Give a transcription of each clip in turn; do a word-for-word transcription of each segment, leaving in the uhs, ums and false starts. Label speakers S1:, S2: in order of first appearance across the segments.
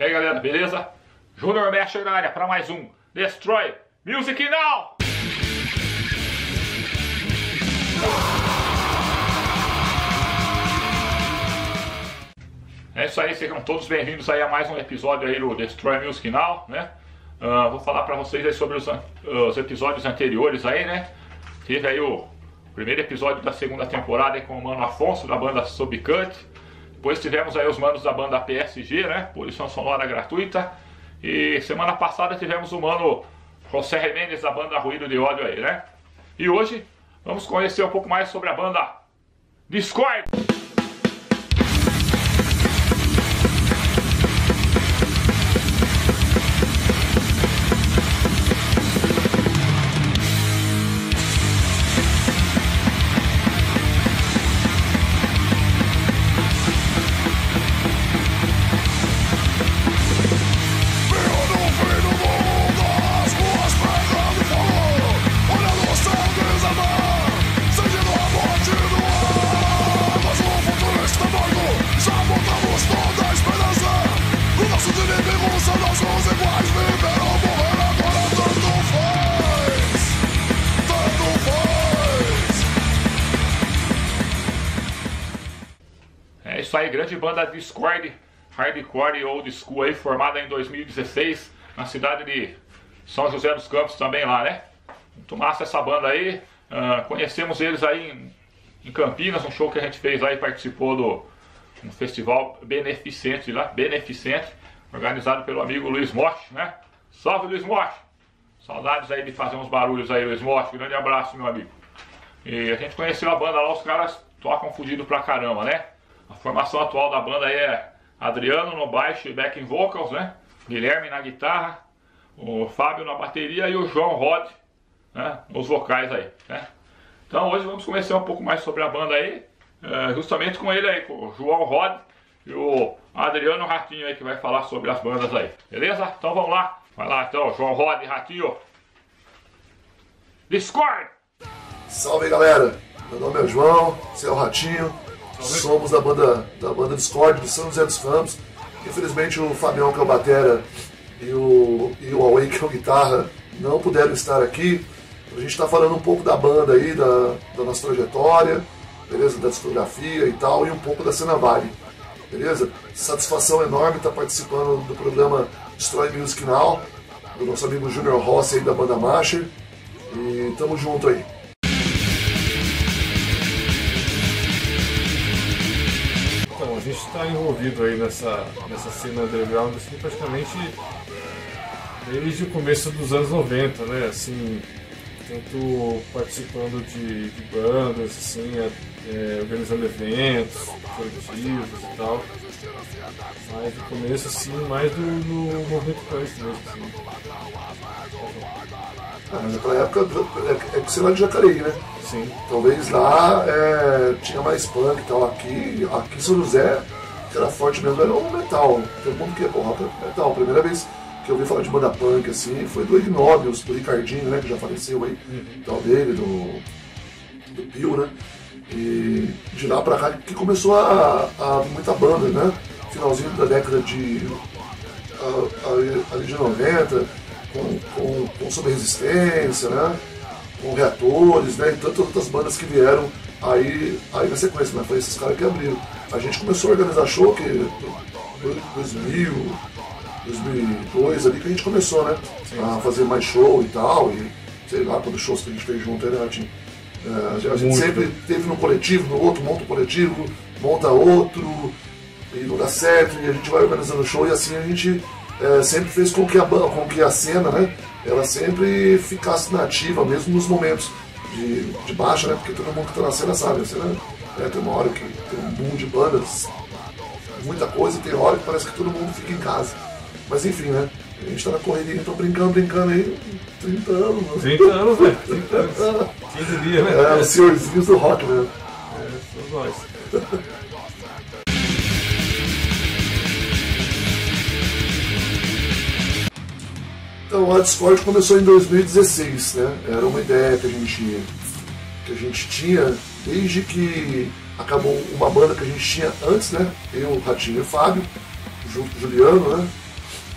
S1: E aí galera, beleza? Júnior Mesh na área para mais um Destroy Music Now! É isso aí, sejam todos bem-vindos aí a mais um episódio aí do Destroy Music Now, né? Uh, vou falar para vocês aí sobre os, os episódios anteriores aí, né? Teve aí o primeiro episódio da segunda temporada aí com o Mano Afonso, da banda Subcut. Depois tivemos aí os manos da banda P S G, né? Poluição Sonora Gratuita. E semana passada tivemos o mano José Jimenez da banda Ruído de Ódio aí, né? E hoje vamos conhecer um pouco mais sobre a banda Discord. É isso aí, grande banda Discord, hardcore e old school aí, formada em dois mil e dezesseis, na cidade de São José dos Campos também lá, né? Muito massa essa banda aí, uh, conhecemos eles aí em, em Campinas, um show que a gente fez aí, participou do um festival beneficente lá, beneficente, organizado pelo amigo Luiz Motti, né? Salve Luiz Motti! Saudades aí de fazer uns barulhos aí, Luiz Motti, grande abraço meu amigo. E a gente conheceu a banda lá, os caras tocam fudido pra caramba, né? A formação atual da banda aí é Adriano no baixo e backing vocals, né? Guilherme na guitarra, o Fábio na bateria e o João Rod, né? Nos vocais aí, né? Então hoje vamos conhecer um pouco mais sobre a banda aí, é, justamente com ele aí, com o João Rod e o Adriano Ratinho aí, que vai falar sobre as bandas aí, beleza? Então vamos lá, vai lá então, João Rod e Ratinho. Discord!
S2: Salve galera, meu nome é João, esse é o Ratinho. Somos da banda, da banda Discord de São José dos Campos. Infelizmente o Fabião, que é o batera, e o, e o Away, que é o guitarra, não puderam estar aqui. A gente está falando um pouco da banda aí, da, da nossa trajetória, beleza? Da discografia e tal, e um pouco da cena Vale, beleza? Satisfação enorme estar participando do programa Destroy Music Now, do nosso amigo Júnior Rossi aí da banda Masher. E tamo junto aí.
S3: Então, a gente está envolvido aí nessa, nessa cena underground assim, praticamente desde o começo dos anos noventa, né? Assim, tanto participando de, de bandas, assim, é, organizando eventos coletivos e tal. Mas no começo, assim, mais do, do movimento punk mesmo, assim.
S2: Ah, mas naquela época é, é que você lá de Jacareí, né?
S3: Sim.
S2: Talvez lá é, tinha mais punk e tal. Aqui, aqui em São José, que era forte mesmo, era o metal. Todo mundo que é porra, metal. A primeira vez que eu ouvi falar de banda punk assim foi do Ignóbios, do Ricardinho, né? Que já faleceu aí, uhum. Tal dele, do, do Pio, né? E de lá pra cá que começou a, a muita banda, né? Finalzinho da década de, a, a, a de noventa, com, com, com Sob Resistência, né? Com Reatores, né? E tantas outras bandas que vieram aí, aí na sequência, né? Foi esses caras que abriram. A gente começou a organizar show que dois mil, dois mil e dois ali que a gente começou, né? A fazer mais show e tal, e sei lá quantos shows que a gente fez junto aí, né? A gente, é, a gente
S3: Muito.
S2: sempre teve no coletivo, no outro monta um coletivo, monta outro, e não dá certo, e a gente vai organizando show, e assim a gente é, sempre fez com que a banda, com que a cena, né? Ela sempre ficasse nativa, mesmo nos momentos de, de baixa, né? Porque todo mundo que está na cena sabe, a cena, é, tem uma hora que tem um boom de bandas, muita coisa, e tem hora que parece que todo mundo fica em casa. Mas enfim, né? A gente tá na correria, então brincando, brincando aí, trinta anos. Né?
S3: trinta anos, velho. trinta anos. quinze dias, né?
S2: É, os senhorzinhos do rock, né?
S3: É, somos nós.
S2: Então a Discord começou em dois mil e dezesseis, né? Era uma ideia que a gente, que a gente tinha desde que acabou uma banda que a gente tinha antes, né? Eu, o Ratinho e o Fábio, junto com o Juliano, né?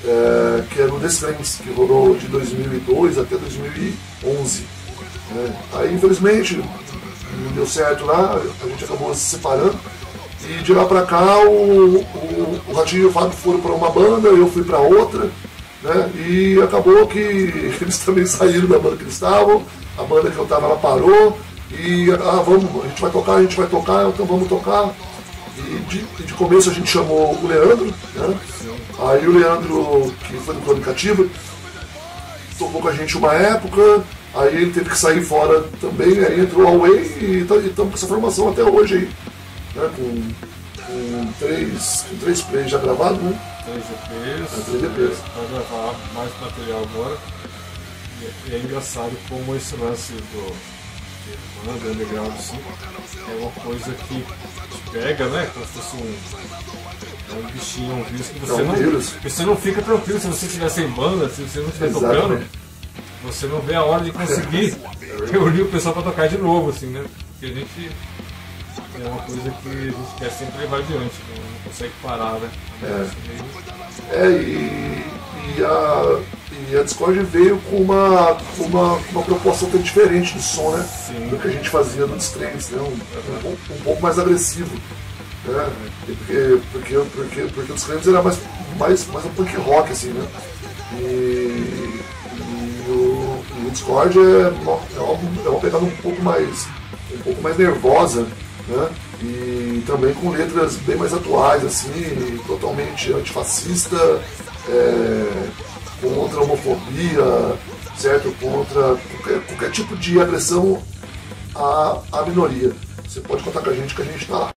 S2: é, que era o The Strengths, que rolou de dois mil e dois até dois mil e onze. Né? Aí, infelizmente, não deu certo lá, a gente acabou se separando. E de lá pra cá, o, o, o Ratinho e o Fábio foram para uma banda, eu fui para outra. Né? E acabou que eles também saíram da banda que eles estavam, a banda que eu estava ela parou. E ah, vamos, a gente vai tocar, a gente vai tocar, então vamos tocar. E de, de começo a gente chamou o Leandro, né? Aí o Leandro, que foi do Crônica Ativa, tocou com a gente uma época, aí ele teve que sair fora também, aí entrou o Away e estamos com essa formação até hoje aí, né? Com, com, três, com três plays já gravados, né?
S3: Três E Ps,
S2: é, três E Ps.
S3: Vai gravar mais material agora. E é, é engraçado como esse lance do banda underground assim, é uma coisa que te pega, né? Como se fosse um, um bichinho, um vírus que você não, não, você não fica tranquilo se você estiver sem banda, se você não estiver tocando, você não vê a hora de conseguir reunir o pessoal para tocar de novo, assim, né? Porque a gente é uma coisa que a gente quer sempre levar adiante, não, não consegue parar, né?
S2: É, é e, e a. E a Discord veio com uma, com uma, uma proposta tão diferente de som, né? Sim. Do que a gente fazia no Strengths, né? Um, um, um pouco mais agressivo. Né? Porque, porque, porque, porque o Strengths era mais, mais, mais um punk rock, assim, né? E, e, o, e o Discord é uma, é uma pegada um pouco mais, um pouco mais nervosa, né? E também com letras bem mais atuais, assim, totalmente antifascista. É, contra a homofobia, certo? Contra qualquer, qualquer tipo de agressão à, à minoria. Você pode contar com a gente que a gente está lá.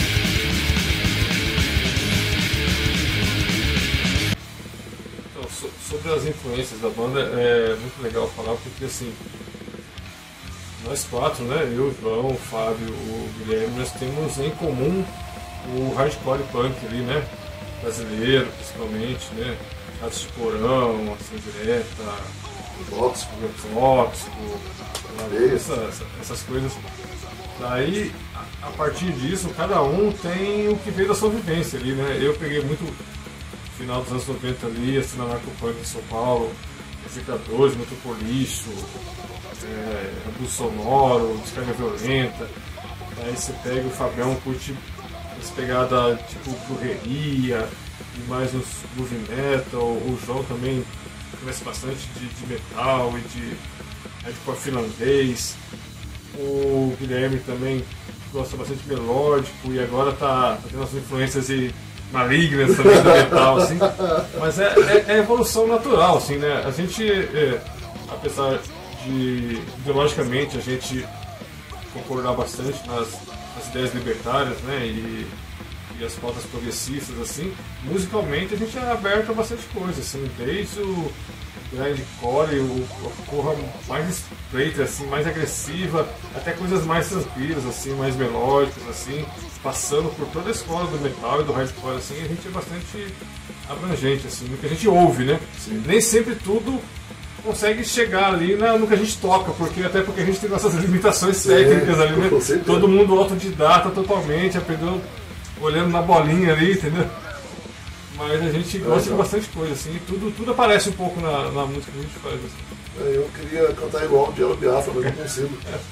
S3: Então, so, sobre as influências da banda, é muito legal falar, porque assim, nós quatro, né? Eu, o João, o Fábio, o Guilherme, nós temos em comum o hardcore punk ali, né? Brasileiro, principalmente, né? Ratos de Porão, Ação Direta,
S2: Tóxico,
S3: Tóxico, essas, essas coisas. Daí, a partir disso, cada um tem o que veio da sua vivência ali, né? Eu peguei muito final dos anos noventa ali, assim, na narcopunk em São Paulo, Secadores, Metropolixo, é, Abuso Sonoro, Descarga Violenta. Aí você pega o Fabião, curte essa pegada tipo correria, e mais uns groove metal. O João também conhece bastante de, de metal e de hardcore finlandês. O Guilherme também gosta bastante de melódico e agora tá, tá tendo as influências e malignas também do metal, assim. Mas é, é, é evolução natural, assim, né? A gente, é, apesar de ideologicamente a gente concordar bastante nas, nas ideias libertárias, né? E, e as pautas progressistas, assim, musicalmente a gente é aberto a bastante coisa, assim, desde o grindcore, o, a porra mais estreita, assim, mais agressiva, até coisas mais tranquilas, assim, mais melódicas, assim, passando por toda a escola do metal e do hardcore, assim, a gente é bastante abrangente, assim, no que a gente ouve, né? Sim. Nem sempre tudo consegue chegar ali na, no que a gente toca, porque até porque a gente tem nossas limitações técnicas, é, ali, né? Todo mundo autodidata totalmente, aprendeu olhando na bolinha ali, entendeu? Mas a gente gosta é, de bastante coisa, assim, e tudo, tudo aparece um pouco na, na música que a gente faz. Assim.
S2: É, eu queria cantar igual o Diallo Biafra, mas não consigo.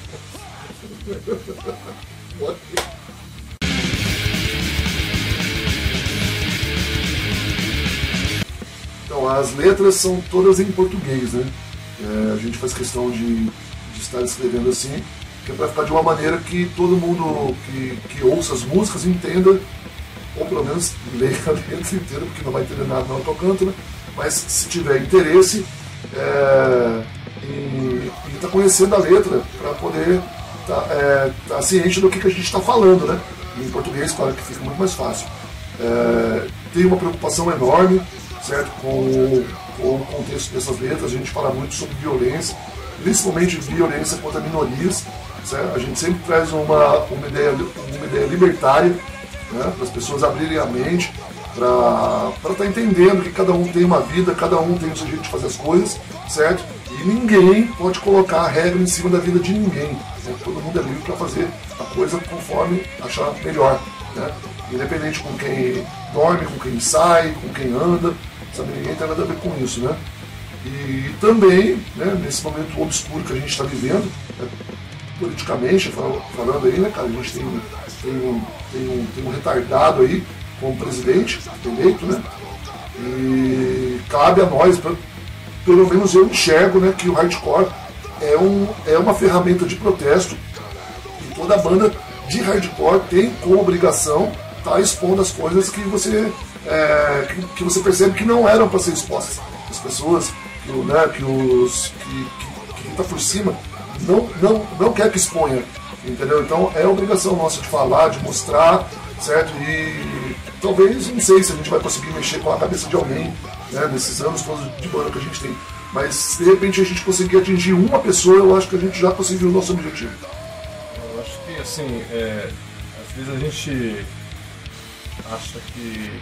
S2: Então, as letras são todas em português, né? É, a gente faz questão de, de estar escrevendo assim, que é para ficar de uma maneira que todo mundo que, que ouça as músicas entenda, ou pelo menos leia a letra inteira, porque não vai entender nada na hora que eu canto, né? Mas se tiver interesse é, em estar tá conhecendo a letra, para poder estar tá, é, tá ciente do que, que a gente está falando, né? Em português, claro que fica muito mais fácil. É, tem uma preocupação enorme, certo? Com, com o contexto dessas letras, a gente fala muito sobre violência, principalmente violência contra minorias, certo? A gente sempre traz uma, uma, ideia, uma ideia libertária, né? Para as pessoas abrirem a mente, para estar tá entendendo que cada um tem uma vida, cada um tem o seu jeito de fazer as coisas, certo? E ninguém pode colocar a regra em cima da vida de ninguém, né? Todo mundo é livre para fazer a coisa conforme achar melhor, né? Independente com quem dorme, com quem sai, com quem anda, sabe? Ninguém tem nada a ver com isso, né? E também, né, nesse momento obscuro que a gente está vivendo, né, politicamente falando aí, né, cara, a gente tem, tem, um, tem, um, tem um retardado aí como presidente eleito, né? E cabe a nós, pelo menos eu enxergo, né, que o hardcore é, um, é uma ferramenta de protesto e toda banda de hardcore tem como obrigação estar tá expondo as coisas que você, é, que, que você percebe que não eram para ser expostas. As pessoas, que, né, que os que, que, que tá por cima não, não, não quer que exponha, entendeu? Então é obrigação nossa de falar, de mostrar, certo? E talvez, não sei se a gente vai conseguir mexer com a cabeça de alguém, né, nesses anos todos de banda que a gente tem. Mas se de repente a gente conseguir atingir uma pessoa, eu acho que a gente já conseguiu o nosso objetivo.
S3: Eu acho que, assim, é, às vezes a gente acha que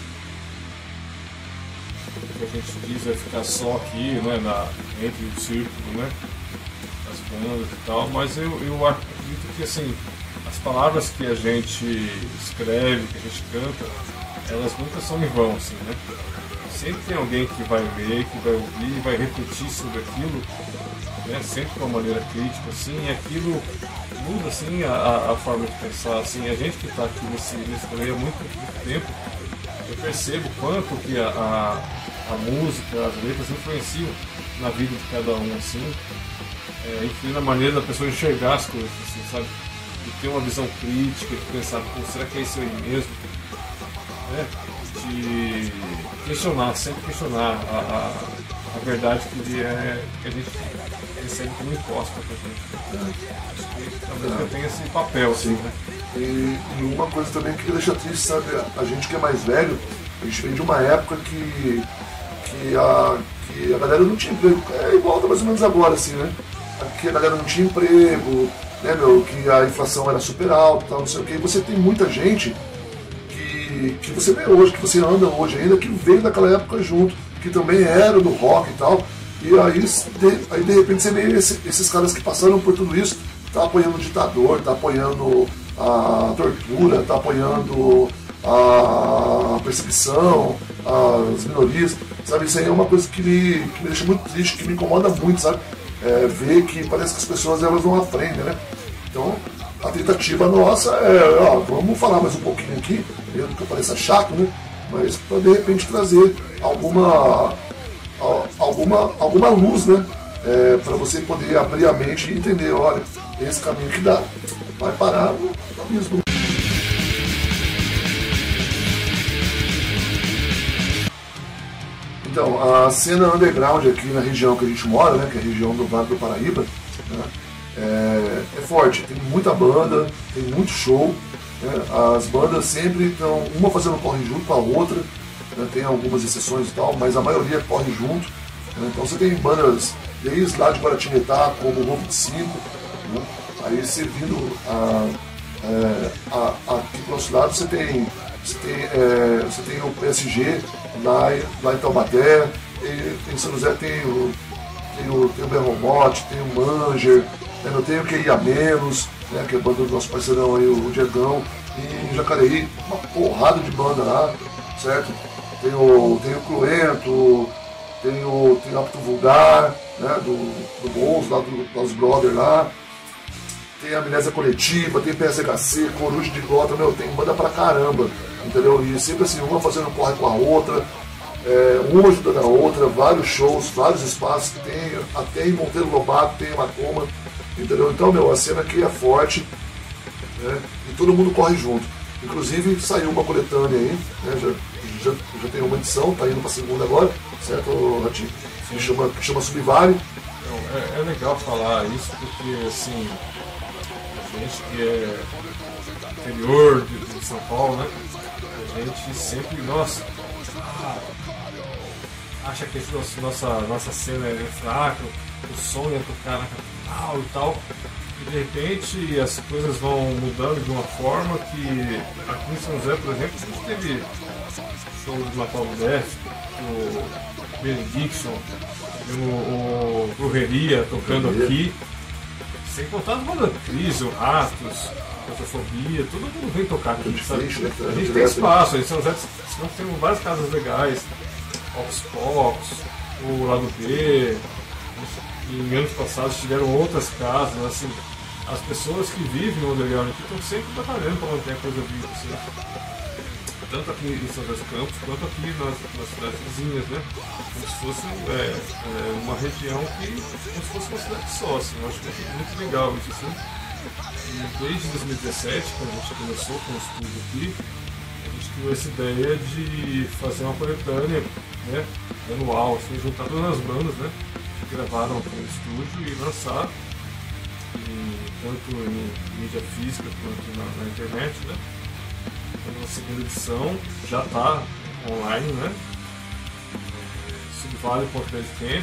S3: o que a gente diz é ficar só aqui, né, na, entre o círculo, né, das bandas e tal, mas eu, eu acredito que, assim, as palavras que a gente escreve, que a gente canta, elas nunca são em vão, assim, né? Sempre tem alguém que vai ler, que vai ouvir, vai refletir sobre aquilo, né? Sempre de uma maneira crítica, assim, e aquilo muda, assim, a, a forma de pensar, assim. A gente que está aqui nesse, nesse meio há muito, muito tempo, eu percebo quanto que a, a, a música, as letras influenciam na vida de cada um, assim, é, enfim, na maneira da pessoa enxergar as coisas, assim, sabe? De ter uma visão crítica, de pensar, pô, será que é isso aí mesmo? É, de questionar, sempre questionar a, a, a verdade que, é, que a gente recebe como imposta pra gente. Acho que a música tem esse papel, assim, né?
S2: E, e uma coisa também que deixa triste, sabe, a gente que é mais velho, a gente vem de uma época que, que, a, que a galera não tinha emprego. É igual, tá mais ou menos agora, assim, né? Que a galera não tinha emprego, né, meu, que a inflação era super alta, tal, não sei o que. E você tem muita gente que, que você vê hoje, que você anda hoje ainda, que veio daquela época junto, que também era do rock e tal. E aí de, aí, de repente você vê esse, esses caras que passaram por tudo isso, tá apoiando o ditador, tá apoiando a tortura, tá apoiando a perseguição, as minorias, sabe? Isso aí é uma coisa que me, que me deixa muito triste, que me incomoda muito, sabe? É, ver que parece que as pessoas elas não aprendem, né? Então a tentativa nossa é, ó, vamos falar mais um pouquinho aqui, mesmo que pareça chato, né? Mas para de repente trazer alguma, alguma, alguma luz, né? É, para você poder abrir a mente e entender, olha, esse caminho que dá, vai parar no abismo. Então, a cena underground aqui na região que a gente mora, né, que é a região do Vale do Paraíba, né, é, é forte, tem muita banda, tem muito show, né, as bandas sempre estão, uma fazendo corre junto com a outra, né, tem algumas exceções e tal, mas a maioria corre junto, né, então você tem bandas desde lá de Guaratinguetá, como o Novo de Cinco, né, aí você vindo a, é, a, a, aqui para o nosso lado você tem, você tem, é, você tem o P S G, Lá, lá em Taubaté, e em São José tem o, tem o, tem o Berromote, tem o Manger, né, eu tenho o Que Ia Menos, né, que é a banda do nosso parceirão aí, o Diegão, e em Jacareí, uma porrada de banda lá, certo? Tem o, tem o Cruento, tem o, tem o Apto Vulgar, né, do, do Bons, lá do, dos Brothers lá, tem a Amnésia Coletiva, tem P S H C, Coruja de Gota, meu, tem banda pra caramba, entendeu? E sempre assim, uma fazendo corre com a outra, é, uma ajudando a outra, vários shows, vários espaços, tem até em Monteiro Lobato, tem em Macoma, entendeu? Então, meu, a cena aqui é forte, né? E todo mundo corre junto. Inclusive, saiu uma coletânea aí, né? já, já, já tem uma edição, tá indo pra segunda agora, certo, Ratinho? Que chama, que chama Subvale.
S3: Então, é, é legal falar isso, porque, assim, a gente que é interior de, de São Paulo, né? A gente sempre, nossa, acha que a nossa, nossa cena é fraca, o som ia tocar na capital e tal, e de repente as coisas vão mudando de uma forma que aqui em São José, por exemplo, a gente teve show do Napalm Death, o Benediction, o Brujeria tocando aqui, sem contar as bandas Cris, o Ratos, Claustrofobia, todo mundo vem tocar aqui, sabe? A gente tem espaço, em São José nós temos várias casas legais, Ops Pops, o lado B, e em anos passados tiveram outras casas, assim, as pessoas que vivem no underground aqui estão sempre batalhando para manter a coisa viva, assim, tanto aqui em São José dos Campos quanto aqui nas, nas cidades vizinhas, né? Como se fosse é, é, uma região que, como se fosse uma cidade só, assim, eu acho que é muito legal isso, assim. E desde dois mil e dezessete, quando a gente começou com o estúdio aqui, a gente criou essa ideia de fazer uma coletânea, né, anual, assim, juntar todas as bandas, né, que gravaram aqui no estúdio e lançar, e, tanto em mídia física quanto na, na internet, né. Então, na segunda edição já está online, né, subvale ponto bandcamp,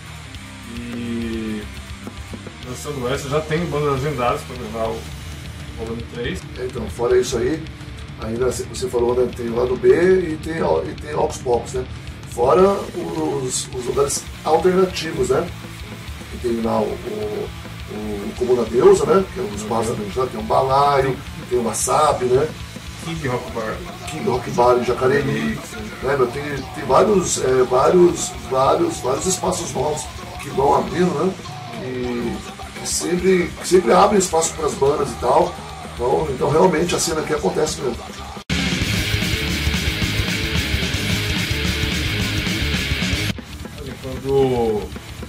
S3: e lançando essa já tem bandas agendadas para gravar o volume três.
S2: Então, fora isso aí, ainda você falou, né, tem o lado B e tem, e tem Ops Pops, né? Fora os, os lugares alternativos, né? E tem lá o, o, o Comuna Deusa, né? Que é um espaço também, uhum. Tem um balaio, tem o Wasabi, né?
S3: King Rock Bar.
S2: King Rock Bar em Jacareí, né? Tem, tem vários, é, vários, vários, vários espaços novos que vão abrindo, né? Que, que, sempre, que sempre abrem espaço para as bandas e tal. Então, então realmente a cena aqui acontece mesmo.
S3: Quando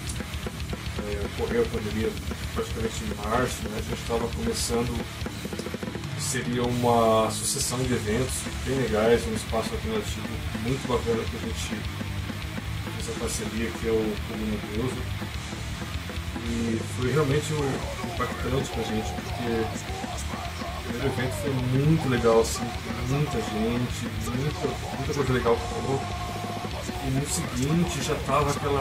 S3: é, ocorreu a pandemia, praticamente em março, né, a gente estava começando, seria uma sucessão de eventos bem legais, um espaço alternativo muito bacana que a gente fez a parceria, que é o Comuna Deusa. E foi realmente um, impactante pra gente, porque o primeiro evento foi muito legal, assim, muita gente, muita, muita coisa legal que falou. E no seguinte já tava aquela,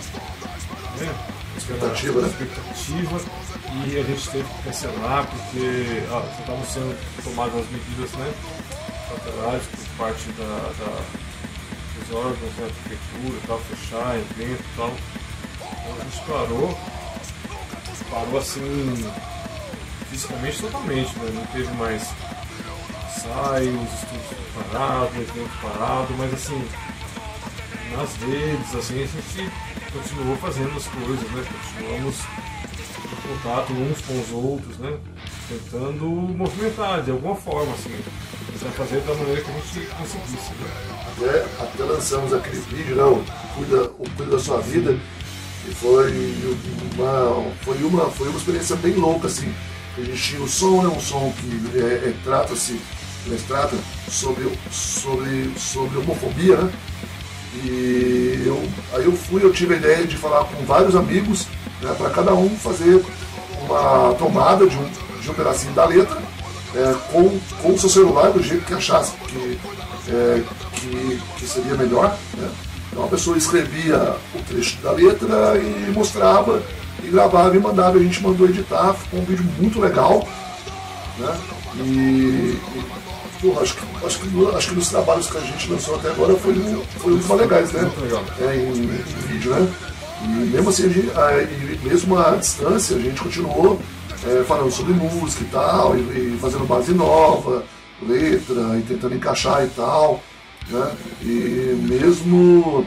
S3: né,
S2: expectativa,
S3: aquela
S2: né?
S3: expectativa, e a gente teve que cancelar porque ah, estavam sendo tomadas as medidas, né, cautelares por parte da, da, dos órgãos, né, da prefeitura e tal, fechar evento e tal. Então a gente parou, parou assim, fisicamente totalmente, né? Não teve mais ensaios, estúdios parados, evento parado, mas assim, nas redes, assim, a gente continuou fazendo as coisas, né? Continuamos em contato uns com os outros, né? Tentando movimentar de alguma forma, assim, tentar fazer da maneira que a gente conseguisse, né?
S2: Até, até lançamos aquele vídeo, né? O Cuida, o Cuida da Sua Vida, que foi uma, foi uma, foi uma experiência bem louca, assim. A gente tinha o som, né? Um som que é, é, trata-se, trata sobre, sobre, sobre homofobia, né? E eu, aí eu fui, eu tive a ideia de falar com vários amigos, né, para cada um fazer uma tomada de um, de um pedacinho da letra, é, com, com o seu celular do jeito que achasse que, é, que, que seria melhor, né? Então a pessoa escrevia o trecho da letra e mostrava, e gravava e mandava, a gente mandou editar, ficou um vídeo muito legal, né? E, e pô, acho, que, acho, que, acho que dos trabalhos que a gente lançou até agora foi, foi um dos mais legais, né? É, em, em vídeo, né? E mesmo assim, a gente, a, e mesmo à distância, a gente continuou é, falando sobre música e tal, e, e fazendo base nova, letra, e tentando encaixar e tal, né? E mesmo,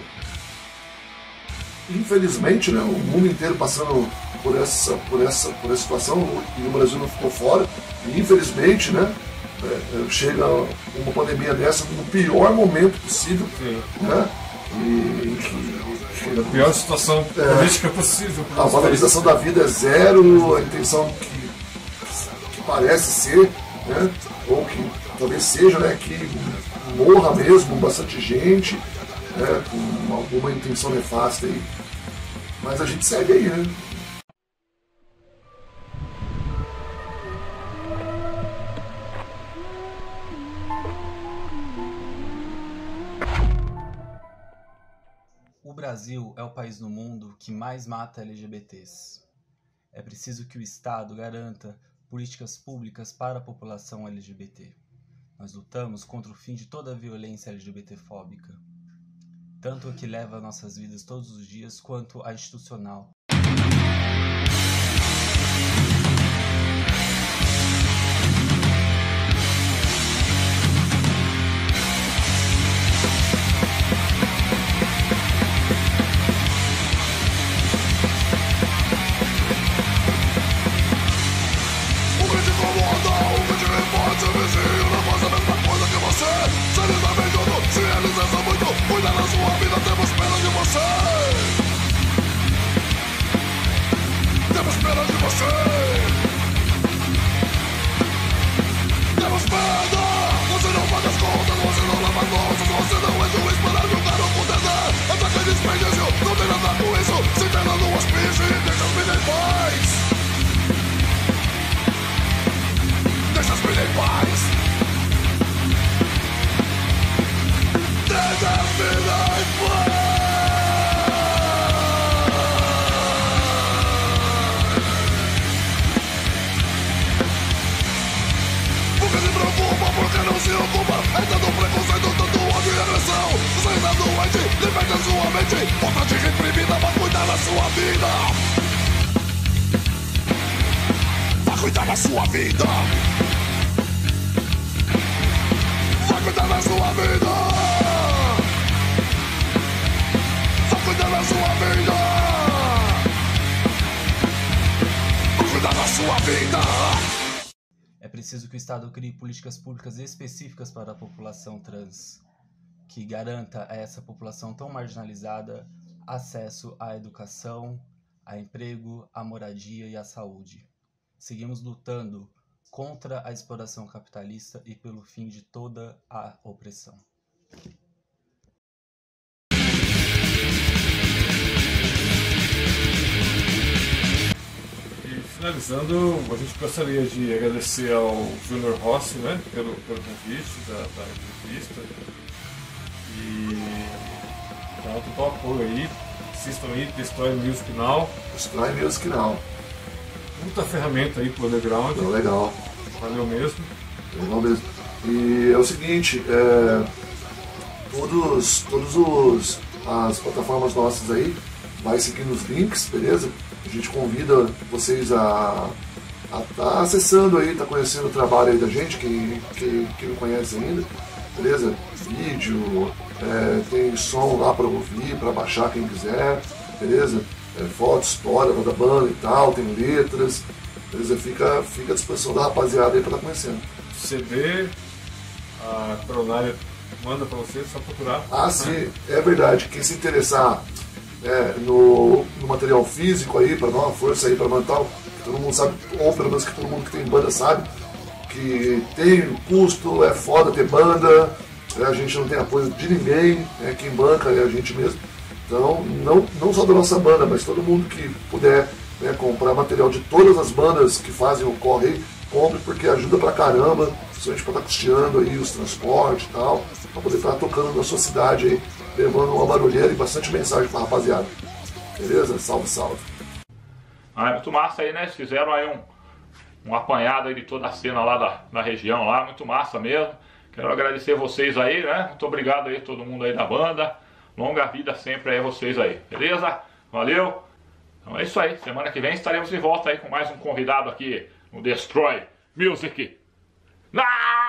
S2: infelizmente, né, o mundo inteiro passando por essa, por essa, por essa situação, e o Brasil não ficou fora, e infelizmente, né? É, chega uma pandemia dessa no pior momento possível, né? E
S3: chega a pior situação política é, possível.
S2: A valorização da vida é zero, a intenção que, que parece ser, né? Ou que talvez seja, né? Que morra mesmo bastante gente, né? Com alguma intenção nefasta aí. Mas a gente segue aí, né?
S4: O Brasil é o país no mundo que mais mata L G B Ts. É preciso que o Estado garanta políticas públicas para a população L G B T. Nós lutamos contra o fim de toda a violência L G B T-fóbica, tanto a que leva nossas vidas todos os dias, quanto a institucional.
S2: cuidar da sua vida. Vai cuidar da sua vida. Vai cuidar da sua vida. Vai cuidar da sua vida.
S4: É preciso que o Estado crie políticas públicas específicas para a população trans, que garanta a essa população tão marginalizada acesso à educação, a emprego, à moradia e à saúde. Seguimos lutando contra a exploração capitalista e pelo fim de toda a opressão.
S3: E finalizando, a gente gostaria de agradecer ao Júnior Rossi, né, pelo, pelo convite da, da entrevista. E dá um total apoio aí. Assistam aí, Destroy Music Now.
S2: Destroy Music Now.
S3: Muita ferramenta aí pro underground.
S2: Então, legal.
S3: Valeu mesmo.
S2: Legal mesmo. E é o seguinte, é, todos, todos os as plataformas nossas aí, vai seguindo os links, beleza? A gente convida vocês a estar tá acessando aí, tá conhecendo o trabalho aí da gente, quem, quem, quem não conhece ainda, beleza? Vídeo, é, tem som lá para ouvir, para baixar quem quiser, beleza? É, foto, história da banda e tal, tem letras, beleza? Fica, fica à disposição da rapaziada aí para estar tá conhecendo.
S3: C D, a Coronária manda para você, é só procurar.
S2: Ah, sim, é verdade. Quem se interessar é, no, no material físico aí, para dar uma força aí para manter, todo mundo sabe, ou pelo menos que todo mundo que tem banda sabe, que tem custo, é foda ter banda, a gente não tem apoio de ninguém, né, quem banca é a gente mesmo. Então, não, não só da nossa banda, mas todo mundo que puder, né, comprar material de todas as bandas que fazem o corre aí, compre, porque ajuda pra caramba, principalmente pra estar custeando aí os transportes e tal, pra poder estar tocando na sua cidade aí, levando uma barulheira e bastante mensagem pra rapaziada. Beleza? Salve, salve.
S1: Ah, é muito massa aí, né? Eles fizeram aí um, um apanhado aí de toda a cena lá da, da região lá, muito massa mesmo. Quero agradecer vocês aí, né? Muito obrigado aí todo mundo aí da banda. Longa vida sempre aí a vocês aí, beleza? Valeu! Então é isso aí, semana que vem estaremos de volta aí com mais um convidado aqui no Destroy Music Now!